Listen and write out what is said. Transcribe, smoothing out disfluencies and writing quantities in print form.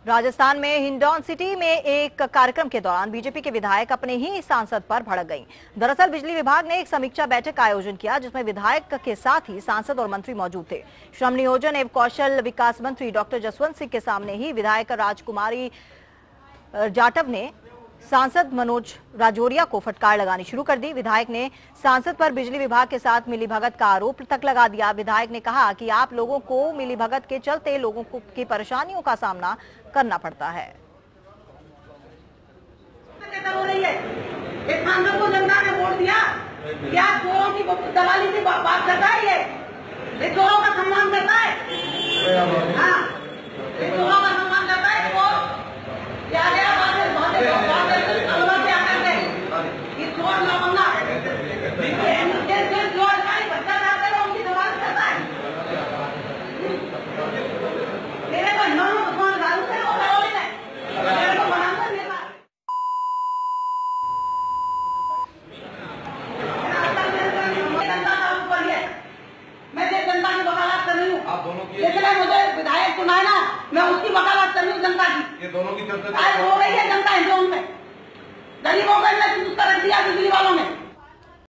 राजस्थान में हिंडौन सिटी में एक कार्यक्रम के दौरान बीजेपी के विधायक अपने ही सांसद पर भड़क गईं। दरअसल बिजली विभाग ने एक समीक्षा बैठक का आयोजन किया, जिसमें विधायक के साथ ही सांसद और मंत्री मौजूद थे। श्रम नियोजन एवं कौशल विकास मंत्री डॉक्टर जसवंत सिंह के सामने ही विधायक राजकुमारी जाटव ने सांसद मनोज राजौरिया को फटकार लगानी शुरू कर दी। विधायक ने सांसद पर बिजली विभाग के साथ मिलीभगत का आरोप तक लगा दिया। विधायक ने कहा कि आप लोगों को मिलीभगत के चलते लोगों की परेशानियों का सामना करना पड़ता है। एक सांसद को जनता ने वोट दिया, क्या चोरों की दलाली की बात करता है? ये चोरों का सम्मान करता है? हाँ, ये चोरों का सम्मान करता है। क्या लेकिन मुझे विधायक चुना है ना, मैं उसकी वकालत कर रही हूँ जनता की। ये दोनों की चर्चा हो रही है जनता हिंदुओं में, गरीबों को रख दिया बिजली वालों ने।